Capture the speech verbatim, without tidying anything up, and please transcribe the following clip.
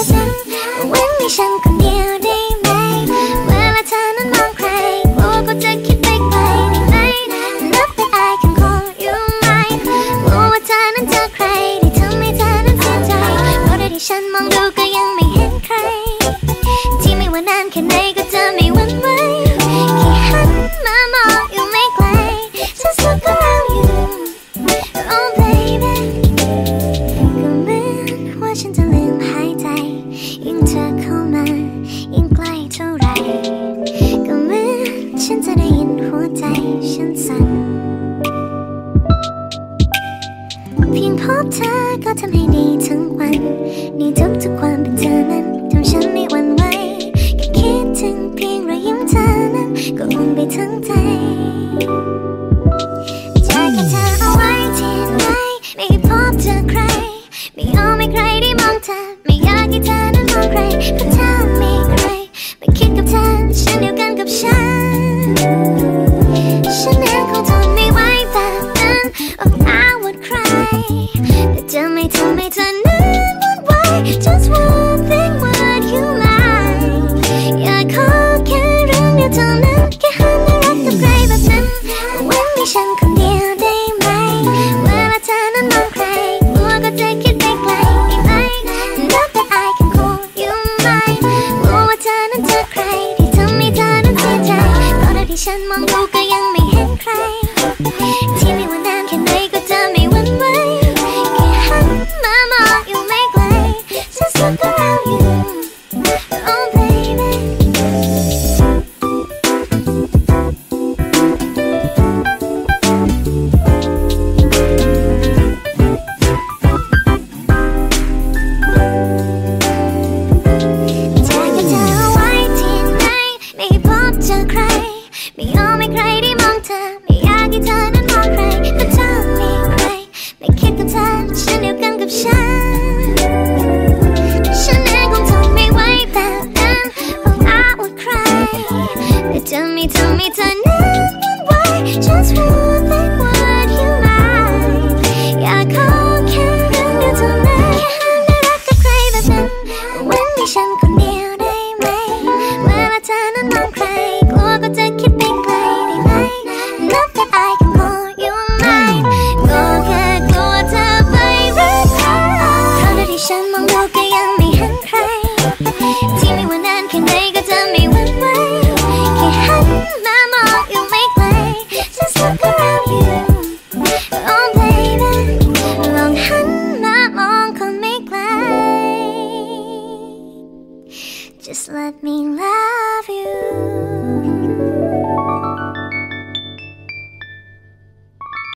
แบบนั้นเว้นให้ฉันคนเดียวได้ไหมเวลาเธอนั้นมองใครกลัวก็จะคิดไปไกลได้ไหม Love that I can call you mine กลัวว่าเธอนั้นเจอใครที่ทำให้เธอนั้นเสียใจเพราะที่ฉันมองดูก็ยังไม่เห็นใครที่ไม่ว่านานแค่ไหนก็จะไม่หวั่นไหวแค่หันมามองอยู่ไม่ไกล Just look around you Oh baby ก็เหมือนว่าฉันจะลืมหายใจยิ่งเธอเข้ามายิ่งใกล้เท่าไรก็เหมือนฉันจะได้ยินหัวใจฉันสั่นเพียงพบเธอก็ทำให้ดีทั้งวันในทุกๆความเป็นเธอนั้นทำฉันไม่หวั่นไหวแค่คิดถึงเพียงรอยยิ้มเธอนั้นก็อุ่นไปทั้งใจจะเก็บเธอเอาไว้ที่ไหนไม่พบเจอใครไม่ยอมให้ใครได้มองเธอไม่อยากให้เธอนั้นมองใครเพราะถ้ามีใครไม่คิดกับเธอเช่นเดียวกันกับฉันฉันเองคงทนไม่ไหวแบบนั้น Oh I would cry แต่จะไม่ทำให้เธอนั้นวุ่นวาย Just one thing would you like อยากขอแค่เรื่องเดียวเท่านั้นแค่หันมารักกับใครแบบนั้นเว้นให้ฉันคนเดียวได้ไหมเวลาเธอนั้นมองใครกลัวก็จะคิดไปไกลได้ไหม Love that I can call you mine กลัวว่าเธอนั้นเจอใครที่ทำให้เธอนั้นเสียใจเพราะที่ฉันมองดูก็ยังไม่เห็นใครที่ไม่ว่านานแค่ไหนก็จะไม่หวั่นไหวแค่หันมามองอยู่ไม่ไกล Just look around you Oh babyจะเก็บเธอเอาไว้ที่ไหนไม่พบเจอใครไม่ยอมให้ใครได้มองเธอไม่อยากให้เธอนั้นมองใครเพราะถ้ามีใครไม่คิดกับเธอเช่นเดียวกันกับฉันฉันเองคงทนไม่ไหวแบบนั้น Oh I would cry แต่จะไม่ทำให้เธอนั้นวุ่นวาย Just one thing would you like อยากขอแค่เรื่องเดียวเท่านั้นแค่หันมารักกับใครแบบนั้นเว้นให้ฉันคนเดียวได้ไหมเวลาเธอนั้นมองใครกลัวก็จะคิดไปไกลได้ไหม Love that I can call you mine ก็แค่กลัวเธอไปรักใครเพราะที่ฉันมองดูก็ยังไม่เห็นใครที่ไม่ว่านานแค่ไหนก็จะไม่หวั่นไหวแค่หันมามองอยู่ไม่ไกล Just look around you Oh baby ลองหันมามองคนไม่ไกล Just let me love